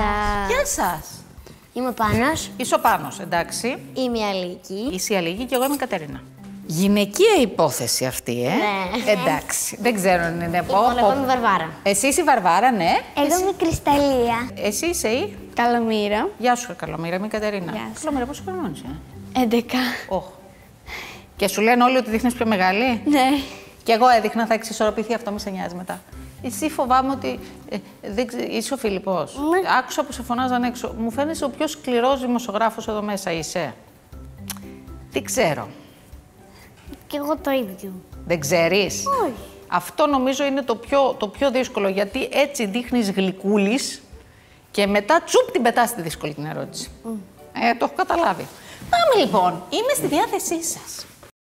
σας. Γεια σας. Είμαι ο Πάνος. Είσαι ο Πάνος, εντάξει. Είμαι η Αλίκη. Είσαι η Αλίκη και εγώ είμαι η Κατερίνα. Γυναικεία υπόθεση αυτή, Ναι. Εντάξει. Δεν ξέρω αν είναι. Λοιπόν, εγώ είμαι η Βαρβάρα. Εσύ είσαι η Βαρβάρα, ναι. Εγώ είμαι η Κρυσταλλία. Εσύ είσαι η. Καλομήρα. Γεια σου, Καλομήρα, είμαι η Κατερίνα. Γεια σου. Καλομήρα, πόσο χρόνο είσαι? 11. Όχ. Και σου λένε όλοι ότι δείχνεις πιο μεγάλη. Ναι. Και εγώ έδειχνα, θα εξισορροπηθεί αυτό, μη σε νοιάζει μετά. Εσύ φοβάμαι ότι. Είσαι ο Φιλιππός. Ναι. Άκουσα που σε φωνάζαν έξω. Μου φαίνεσαι ο πιο σκληρός δημοσιογράφος εδώ μέσα, είσαι. Τι ξέρω. Και εγώ το ίδιο. Δεν ξέρεις. Όχι. Αυτό νομίζω είναι το πιο δύσκολο, γιατί έτσι δείχνεις γλυκούλης και μετά τσουπ την πετάς τη δύσκολη την ερώτηση. Το έχω καταλάβει. Πάμε λοιπόν. Είμαι στη διάθεσή σας.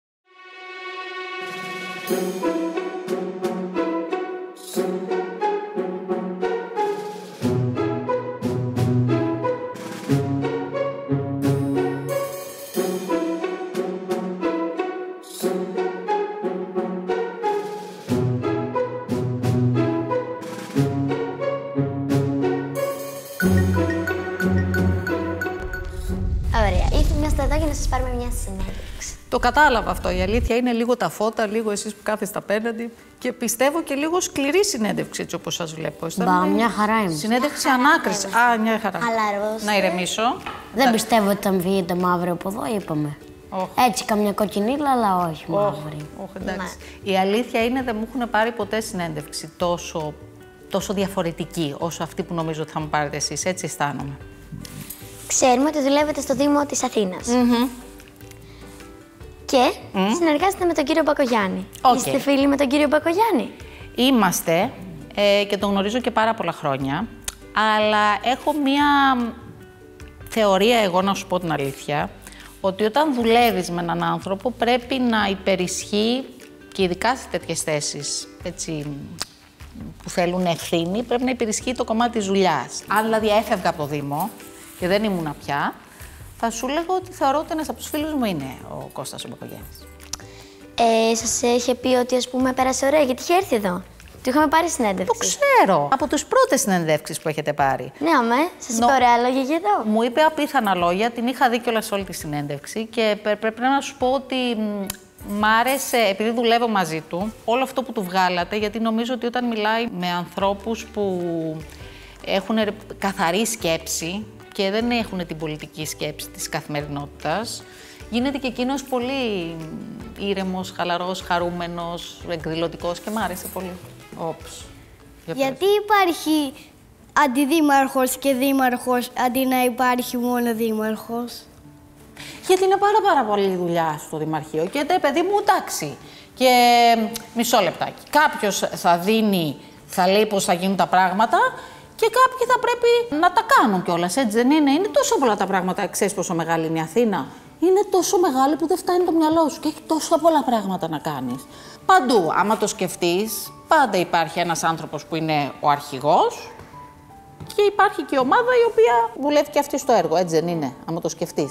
Ωραία. Είμαστε εδώ για να σας πάρουμε μια συνέντευξη. Το κατάλαβα αυτό. Η αλήθεια είναι λίγο τα φώτα, λίγο εσείς που κάθεστε απέναντι και πιστεύω και λίγο σκληρή συνέντευξη, έτσι όπως σας βλέπω. Μια χαρά είμαι. Συνέντευξη ανάκριση. Α, μια χαρά. Χαλαρός. Να ηρεμήσω. Δεν πιστεύω ότι θα βγείτε μαύρο από εδώ, είπαμε. Έτσι, καμιά κοκκινίλα, αλλά όχι μαύρη. Εντάξει. Η αλήθεια είναι δεν μου έχουν πάρει ποτέ συνέντευξη τόσο διαφορετική όσο αυτή που νομίζω ότι θα μου πάρετε εσείς. Έτσι αισθάνομαι. Ξέρουμε ότι δουλεύετε στο Δήμο της Αθήνας. Και συνεργάζεστε με τον κύριο Μπακογιάννη. Είστε φίλοι με τον κύριο Μπακογιάννη? Είμαστε και τον γνωρίζω και πάρα πολλά χρόνια, αλλά έχω μία θεωρία εγώ, να σου πω την αλήθεια, ότι όταν δουλεύεις με έναν άνθρωπο πρέπει να υπερισχύει, και ειδικά σε τέτοιες θέσεις έτσι, που θέλουν ευθύνη, πρέπει να υπερισχύει το κομμάτι της δουλειάς. Αν δηλαδή έφευγα από το Δήμο και δεν ήμουνα πια, θα σου λέγω ότι θεωρώ ότι ένας από τους φίλους μου είναι ο Κώστας ο Μπακογιάννης. Σας είχε πει ότι ας πούμε πέρασε ωραία γιατί είχε έρθει εδώ. Του είχαμε πάρει συνέντευξη. Το ξέρω. Από τις πρώτες συνεντεύξεις που έχετε πάρει. Ναι, σας είπε ωραία λόγια για εδώ. Μου είπε απίθανα λόγια, την είχα δει κιόλας σε όλη τη συνέντευξη και πρέπει να σου πω ότι μ' άρεσε, επειδή δουλεύω μαζί του, όλο αυτό που του βγάλατε, γιατί νομίζω ότι όταν μιλάει με ανθρώπους που έχουν καθαρή σκέψη και δεν έχουν την πολιτική σκέψη της καθημερινότητας, γίνεται και εκείνος πολύ ήρεμος, χαλαρός, χαρούμενος, εκδηλωτικός και μ' άρεσε πολύ. Γιατί υπάρχει αντιδήμαρχος και δήμαρχος αντί να υπάρχει μόνο δήμαρχος? Γιατί είναι πάρα πολύ δουλειά στο Δημαρχείο και παιδί μου, εντάξει. Και μισό λεπτάκι. Κάποιος θα δίνει, θα λέει πώς θα γίνουν τα πράγματα και κάποιοι θα πρέπει να τα κάνουν κιόλας, έτσι δεν είναι? Είναι τόσο πολλά τα πράγματα, ξέρεις πόσο μεγάλη είναι η Αθήνα? Είναι τόσο μεγάλη που δεν φτάνει το μυαλό σου και έχει τόσο πολλά πράγματα να κάνεις. Παντού, άμα το σκεφτείς, πάντα υπάρχει ένας άνθρωπος που είναι ο αρχηγός και υπάρχει και η ομάδα η οποία δουλεύει και αυτή στο έργο, έτσι δεν είναι, άμα το σκεφτείς.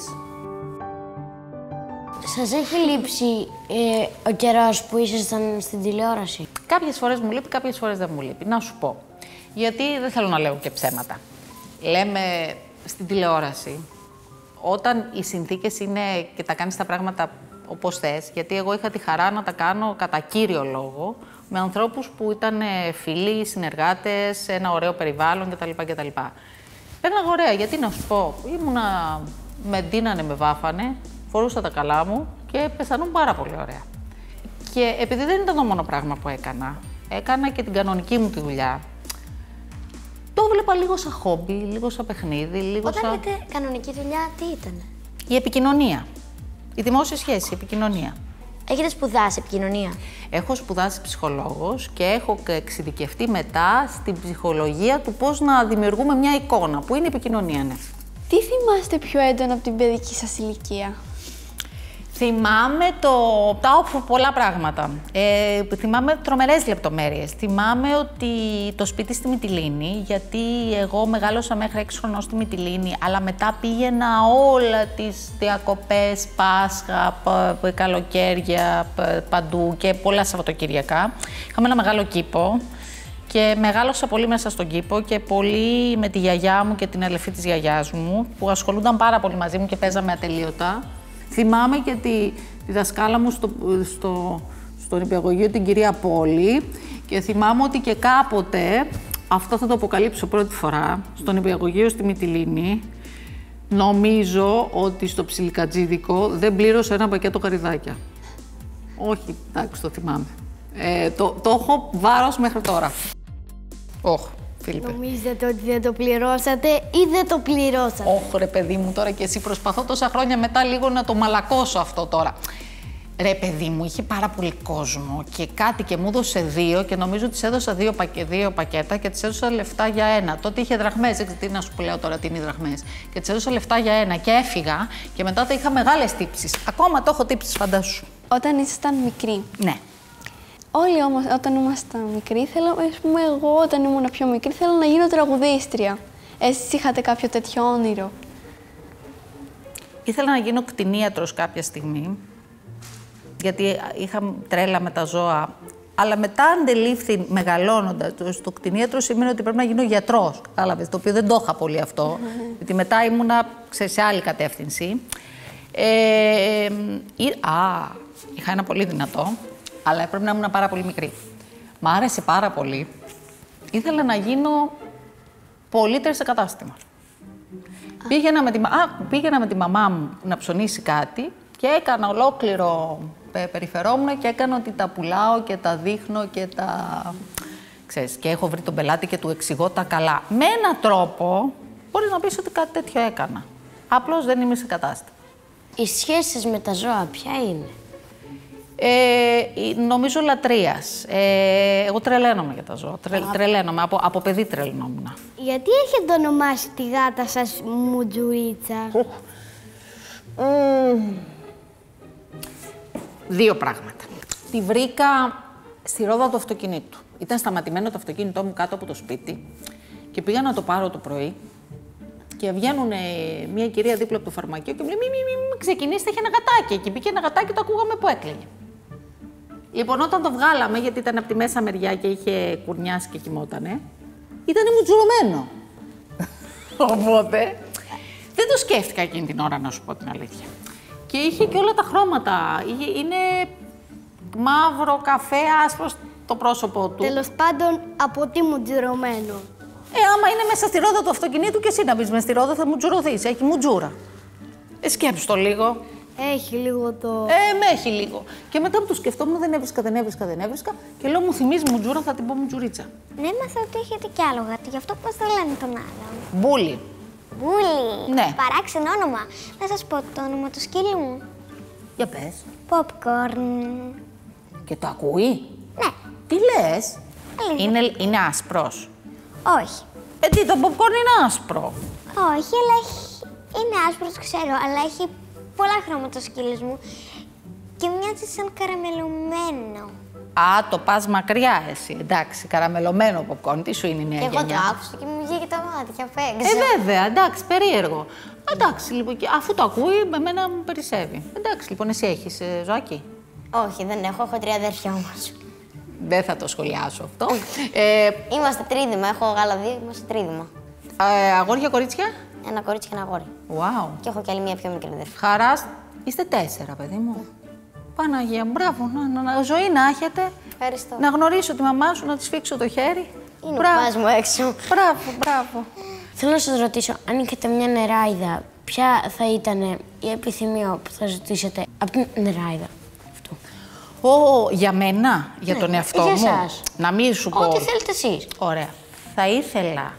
Σας έχει λείψει ο καιρός που ήσασταν στην τηλεόραση? Κάποιες φορές μου λείπει, κάποιες φορές δεν μου λείπει. Να σου πω. Γιατί δεν θέλω να λέω και ψέματα. Λέμε στην τηλεόραση, όταν οι συνθήκες είναι και τα κάνεις τα πράγματα όπως θες, γιατί εγώ είχα τη χαρά να τα κάνω κατά κύριο λόγο με ανθρώπους που ήταν φίλοι, συνεργάτες, σε ένα ωραίο περιβάλλον κτλ. Πέρναγα ωραία, γιατί να σου πω, ήμουνα, με ντύνανε, με βάφανε, φορούσα τα καλά μου και πεθανούν πάρα πολύ ωραία. Και επειδή δεν ήταν το μόνο πράγμα που έκανα και την κανονική μου τη δουλειά. Το έβλεπα λίγο σαν χόμπι, λίγο σαν παιχνίδι, λίγο Όταν σαν... λέτε κανονική δουλειά, τι ήταν? Η επικοινωνία. Η δημόσια σχέση, η επικοινωνία. Έχετε σπουδάσει επικοινωνία? Έχω σπουδάσει ψυχολόγος και έχω εξειδικευτεί μετά στην ψυχολογία του πώς να δημιουργούμε μια εικόνα, που είναι η επικοινωνία, ναι. Τι θυμάστε πιο έντονα από την παιδική σας ηλικία? Θυμάμαι πολλά πράγματα. Θυμάμαι τρομερές λεπτομέρειες. Θυμάμαι ότι το σπίτι στη Μυτιλήνη, γιατί εγώ μεγάλωσα μέχρι 6 χρονών στη Μυτιλήνη, αλλά μετά πήγαινα όλα τις διακοπές, Πάσχα, καλοκαίρια, παντού και πολλά Σαββατοκυριακά. Είχαμε ένα μεγάλο κήπο Και μεγάλωσα πολύ μέσα στον κήπο και πολύ με τη γιαγιά μου και την αδελφή της γιαγιάς μου, που ασχολούνταν πάρα πολύ μαζί μου και παίζαμε ατελείωτα. Θυμάμαι και τη δασκάλα μου στο νηπιαγωγείο, την κυρία Πόλη, και θυμάμαι ότι και κάποτε, αυτό θα το αποκαλύψω πρώτη φορά, στο νηπιαγωγείο στη Μυτιλήνη, νομίζω ότι στο Ψιλικατζίδικο δεν πλήρωσα ένα πακέτο καρυδάκια. Όχι, εντάξει, το θυμάμαι. Το έχω βάρος μέχρι τώρα. Φίλιππε. Νομίζετε ότι δεν το πληρώσατε ή δεν το πληρώσατε? Όχι, ρε παιδί μου, τώρα και εσύ προσπαθώ τόσα χρόνια μετά λίγο να το μαλακώσω αυτό τώρα. Ρε παιδί μου, είχε πάρα πολύ κόσμο και κάτι και μου έδωσε 2 και νομίζω ότι της έδωσα 2 πακέτα και της έδωσα λεφτά για 1. Τότε είχε δραχμές, δεν ξέρω τι να σου λέω τώρα τι είναι οι δραχμές. Και της έδωσα λεφτά για 1 και έφυγα και μετά τα είχα μεγάλες τύψεις. Ακόμα το έχω τύψεις, φαντάσου. Όταν ήσασταν μικροί. Ναι. Όλοι όμως όταν ήμασταν μικροί, ας πούμε εγώ όταν ήμουν πιο μικρή θέλω να γίνω τραγουδίστρια. Εσείς είχατε κάποιο τέτοιο όνειρο? Ήθελα να γίνω κτηνίατρος κάποια στιγμή, γιατί είχα τρέλα με τα ζώα, αλλά μετά αντελήφθη μεγαλώνοντας το κτηνίατρο σημαίνει ότι πρέπει να γίνω γιατρός, κατάλαβες, το οποίο δεν το είχα πολύ αυτό, γιατί μετά ήμουνα σε άλλη κατεύθυνση. Είχα ένα πολύ δυνατό, αλλά έπρεπε να ήμουν πάρα πολύ μικρή. Μ' άρεσε πάρα πολύ. Ήθελα να γίνω πολύτρια σε κατάστημα. Πήγαινα με τη μαμά μου να ψωνίσει κάτι και έκανα ολόκληρο, περιφερόμουν και έκανα ότι τα πουλάω και τα δείχνω και τα... Ξέρεις, και έχω βρει τον πελάτη και του εξηγώ τα καλά. Με έναν τρόπο μπορείς να πεις ότι κάτι τέτοιο έκανα. Απλώς δεν είμαι σε κατάστημα. Οι σχέσεις με τα ζώα ποια είναι? Νομίζω λατρείας. Εγώ τρελαίνομαι για τα ζώα. Τρελαίνομαι. Από παιδί τρελνόμουν. Γιατί έχετε ονομάσει τη γάτα σας Μουτζουρίτσα? 2 πράγματα. Τη βρήκα στη ρόδα του αυτοκινήτου. Ήταν σταματημένο το αυτοκίνητό μου κάτω από το σπίτι και πήγα να το πάρω το πρωί και βγαίνουν μια κυρία δίπλα από το φαρμακείο και μου λέει μη ξεκινήσετε, έχει ένα γατάκι εκεί. Πήγε ένα γατάκι, το ακούγαμε που έκλαιγε. Λοιπόν, όταν το βγάλαμε, γιατί ήταν από τη μέσα μεριά και είχε κουρνιάσει και κοιμότανε, ήταν μουτζουρωμένο. Οπότε, δεν το σκέφτηκα εκείνη την ώρα, να σου πω την αλήθεια. Και είχε και όλα τα χρώματα. Είναι μαύρο, καφέ, άσπρο το πρόσωπό του. Τέλος πάντων, από τι μουτζουρωμένο? Άμα είναι μέσα στη ρόδα του αυτοκινήτου και εσύ να μπεις μες στη ρόδα, θα μουτζουρωθείς. Έχει μουτζούρα. Σκέψου το λίγο. Έχει λίγο το... Με έχει λίγο. Και μετά που το σκεφτόμουν, δεν έβρισκα. Και λέω, μου θυμίζει μουτζούρα, θα την πω μουτζουρίτσα. Ναι, έμαθα ότι έχετε κι άλλο γάτι, γι' αυτό πώς το λένε τον άλλον. Μπούλι. Μπούλι. Ναι. Παράξενο όνομα. Να σας πω το όνομα του σκύλου μου. Για πες. Popcorn. Και το ακούει. Ναι. Τι λες? Αλήθεια. Είναι άσπρος. Όχι. Τι, το popcorn είναι άσπρο. Όχι, αλλά είναι άσπρος, ξέρω, αλλά έχει πολλά χρώματα το σκύλος μου και μοιάζει σαν καραμελωμένο. Το πας μακριά εσύ. Εντάξει, καραμελωμένο popcorn. Τι σου είναι η νέα γενιά? Και εγώ το άκουσα και μου βγήκε τα μάτια απ' έξω. Βέβαια, εντάξει, περίεργο. Εντάξει, λοιπόν, αφού το ακούει, εμένα μου περισσεύει. Εντάξει, λοιπόν, εσύ έχεις ζωάκι? Όχι, δεν έχω 3 αδέρφια όμως. Δεν θα το σχολιάσω αυτό. Είμαστε τρίδημα, έχω άλλα 2, είμαστε τρίδημα. Αγόρια, κορίτσια? Ένα κορίτσι και ένα αγόρι. Wow. Και έχω κι άλλη μία πιο μικρή αδέρφη. Χαράς, είστε 4, παιδί μου. Παναγία, μπράβο, ζωή να έχετε. Ευχαριστώ. Να γνωρίσω τη μαμά σου, να τη σφίξω το χέρι. Είναι ο παπάς μου έξω. Μπράβο. Θέλω να σας ρωτήσω, αν είχατε μια νεράιδα, ποια θα ήταν η επιθυμία που θα ζητήσετε από την νεράιδα αυτού? Για μένα, για τον εαυτό μου. Για εσάς. Να μην σου πω. Ό,τι θέλετε εσείς. Ωραία. Θα ήθελα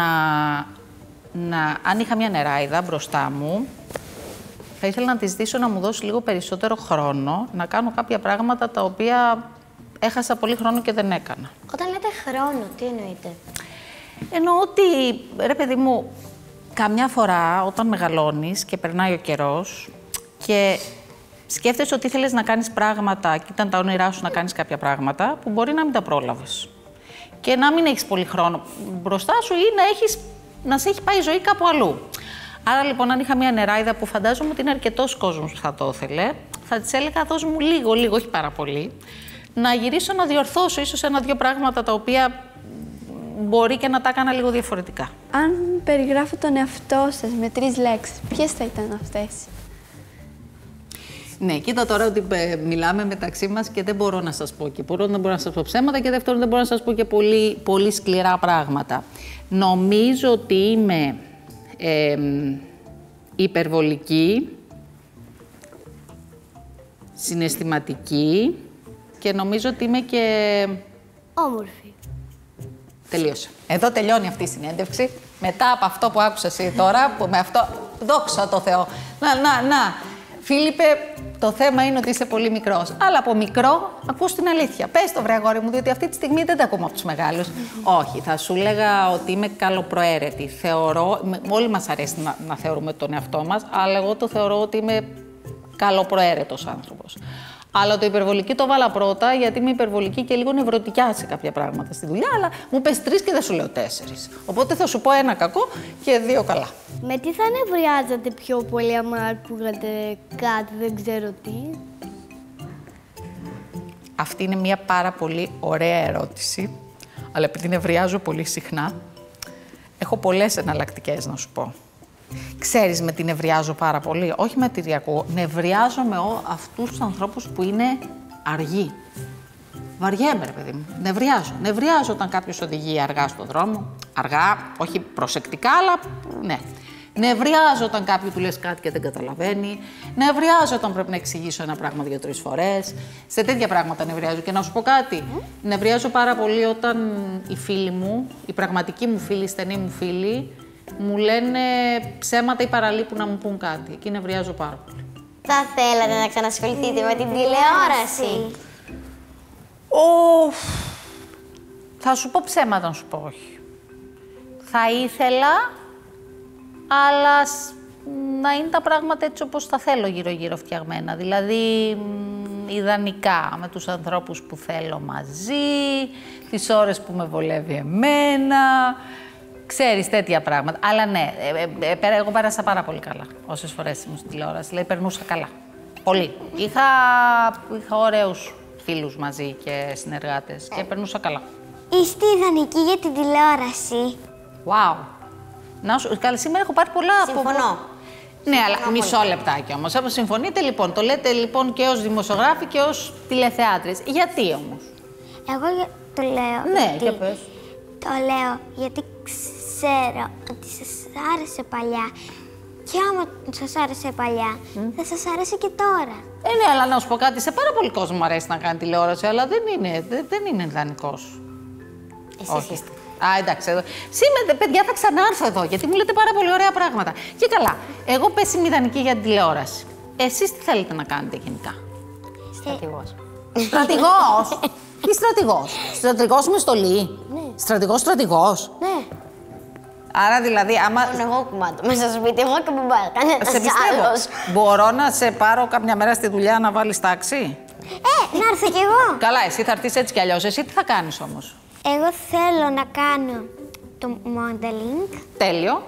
αν είχα μια νεράιδα μπροστά μου, θα ήθελα να της ζητήσω να μου δώσει λίγο περισσότερο χρόνο, να κάνω κάποια πράγματα τα οποία έχασα πολύ χρόνο και δεν έκανα. Όταν λέτε χρόνο, τι εννοείτε? Εννοώ ότι, ρε παιδί μου, καμιά φορά όταν μεγαλώνεις και περνάει ο καιρός και σκέφτεσαι ότι ήθελες να κάνεις πράγματα και ήταν τα όνειρά σου να κάνεις κάποια πράγματα που μπορεί να μην τα πρόλαβες. Και να μην έχεις πολύ χρόνο μπροστά σου ή να σε έχει πάει η ζωή κάπου αλλού. Άρα λοιπόν, αν είχα μια νεράιδα που φαντάζομαι ότι είναι αρκετός κόσμος που θα το ήθελε, θα της έλεγα δώσ' μου λίγο, όχι πάρα πολύ, να γυρίσω να διορθώσω ίσως 1-2 πράγματα τα οποία μπορεί και να τα έκανα λίγο διαφορετικά. Αν περιγράφω τον εαυτό σας με 3 λέξεις, ποιες θα ήταν αυτές? Ναι, κοίτα τώρα ότι μιλάμε μεταξύ μας και δεν μπορώ να σας πω. Και πρώτον, δεν μπορώ να σας πω ψέματα και δεύτερον, δεν μπορώ να σας πω και πολύ σκληρά πράγματα. Νομίζω ότι είμαι υπερβολική, συναισθηματική και νομίζω ότι είμαι και... Όμορφη. Τελείωσε. Εδώ τελειώνει αυτή η συνέντευξη. Μετά από αυτό που άκουσα εσύ τώρα, που με αυτό... Δόξα τω Θεώ. Να. Φίλιππε, το θέμα είναι ότι είσαι πολύ μικρός. Αλλά από μικρό ακούς την αλήθεια. Πες το βρε αγόρι μου, διότι αυτή τη στιγμή δεν τα ακούμε από τους μεγάλους. Όχι, θα σου έλεγα ότι είμαι καλοπροαίρετη. Όλοι μας αρέσει να θεωρούμε τον εαυτό μας, αλλά εγώ το θεωρώ ότι είμαι καλοπροαίρετος άνθρωπος. Αλλά το υπερβολική το βάλα πρώτα, γιατί είμαι υπερβολική και λίγο νευρωτικιά σε κάποια πράγματα στη δουλειά, αλλά μου πες 3 και δεν σου λέω 4. Οπότε θα σου πω 1 κακό και 2 καλά. Με τι θα νευριάζατε πιο πολύ άμα ακούγατε κάτι, δεν ξέρω τι? Αυτή είναι μια πάρα πολύ ωραία ερώτηση, αλλά επειδή νευριάζω πολύ συχνά, έχω πολλές εναλλακτικές να σου πω. Ξέρεις με τι νευριάζω πάρα πολύ? Όχι με τι ακούω. Νευριάζω με αυτούς τους ανθρώπους που είναι αργοί. Βαριέμαι, ρε παιδί μου. Νευριάζω όταν κάποιος οδηγεί αργά στον δρόμο. Αργά, όχι προσεκτικά, αλλά ναι. Νευριάζω όταν κάποιου του λες κάτι και δεν καταλαβαίνει. Νευριάζω όταν πρέπει να εξηγήσω ένα πράγμα 2-3 φορές. Σε τέτοια πράγματα νευριάζω. Και να σου πω κάτι. Νευριάζω πάρα πολύ όταν οι φίλοι μου, οι πραγματικοί μου φίλοι, οι στενοί μου φίλοι, μου λένε ψέματα ή παραλείπουν να μου πούν κάτι. Εκεί νευριάζω πάρα πολύ. Θα θέλατε να ξανασχοληθείτε με την τηλεόραση? Θα σου πω ψέματα, να σου πω όχι. Θα ήθελα, αλλά να είναι τα πράγματα έτσι όπως τα θέλω γύρω-γύρω φτιαγμένα. Δηλαδή, ιδανικά, με τους ανθρώπους που θέλω μαζί, τις ώρες που με βολεύει εμένα. Ξέρεις, τέτοια πράγματα. Αλλά ναι, εγώ πέρασα πάρα πολύ καλά όσες φορές ήμουν στην τηλεόραση. Δηλαδή, περνούσα καλά. Πολύ. Είχα ωραίους φίλους μαζί και συνεργάτες και περνούσα καλά. Είστε ιδανική για την τηλεόραση? Wow. Καλά, σήμερα έχω πάρει πολλά... Συμφωνώ. Ναι, αλλά μισό λεπτάκι όμως. Όπως συμφωνείτε, λοιπόν, το λέτε λοιπόν και ως δημοσιογράφοι και ως τηλεθεάτρες. Γιατί όμως? Εγώ το λέω. Ναι, για πες. Το λέω γιατί ξέρω ότι σας άρεσε παλιά. Και άμα σας άρεσε παλιά, θα σας άρεσε και τώρα. Ναι, αλλά να σου πω κάτι, σε πάρα πολύ κόσμο μου αρέσει να κάνει τηλεόραση, αλλά δεν είναι ιδανικός. Εσείς είστε. Εντάξει. Σήμερα, παιδιά, θα ξανάρθω εδώ, γιατί μου λέτε πάρα πολύ ωραία πράγματα. Και καλά, εγώ πες είμαι ιδανική για την τηλεόραση. Εσείς τι θέλετε να κάνετε γενικά? Στρατηγός. Στρατηγός! Τι στρατηγός? Στρατηγός με στολή? Ναι. Στρατηγός? Ναι. Άρα δηλαδή, άμα... Εγώ κουμάτω μέσα στο σπίτι μου και μου πάρει κανένας άλλος. Μπορώ να σε πάρω κάποια μέρα στη δουλειά να βάλεις τάξη? Να έρθω κι εγώ. Καλά, εσύ θα έρθεις έτσι κι αλλιώς. Εσύ τι θα κάνεις όμως? Εγώ θέλω να κάνω το modeling. Τέλειο.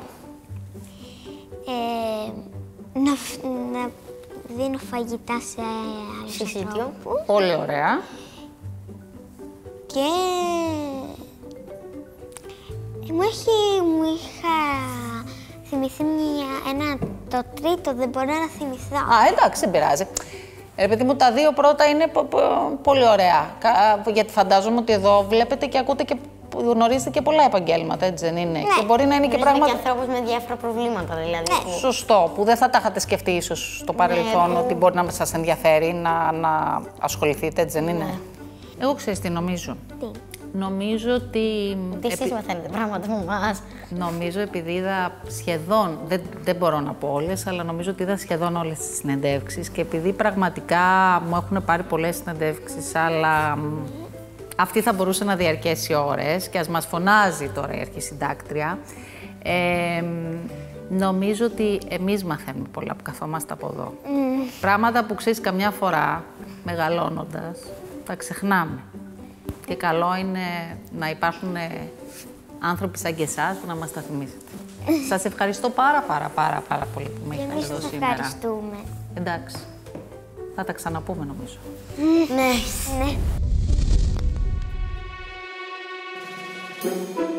Να δίνω φαγητά σε άλλους ανθρώπους. Πολύ ωραία. Και μου είχα θυμηθεί το τρίτο, δεν μπορώ να θυμηθώ. Εντάξει, δεν πειράζει. Ρε παιδί μου, τα 2 πρώτα είναι πολύ ωραία. Γιατί φαντάζομαι ότι εδώ βλέπετε και ακούτε και γνωρίζετε και πολλά επαγγέλματα, έτσι δεν είναι? Ναι. Και μπορεί να είναι και πράγματα... και ανθρώπους με διάφορα προβλήματα, δηλαδή. Ναι. Σωστό, που δεν θα τα είχατε σκεφτεί ίσως στο παρελθόν, ότι μπορεί να σας ενδιαφέρει να ασχοληθείτε, έτσι δεν είναι? Εγώ ξέρεις τι νομίζω? Τι? Νομίζω ότι... Τι εσείς μαθαίνετε πράγματα με εμάς? Νομίζω επειδή είδα σχεδόν, δεν μπορώ να πω όλες, αλλά νομίζω ότι είδα σχεδόν όλες τις συνεντεύξεις και επειδή πραγματικά μου έχουν πάρει πολλές συνεντεύξεις, αλλά αυτή θα μπορούσε να διαρκέσει ώρες και ας μας φωνάζει τώρα η αρχισυντάκτρια, νομίζω ότι εμείς μαθαίνουμε πολλά που καθόμαστε από εδώ. Πράγματα που ξέρεις καμιά φορά, μεγαλώνοντας, τα ξεχνάμε. Και καλό είναι να υπάρχουν άνθρωποι σαν και εσάς που να μας τα θυμίσετε. Σας ευχαριστώ πάρα πολύ που με είχατε εδώ σήμερα. Ευχαριστούμε. Εντάξει. Θα τα ξαναπούμε νομίζω. Ναι.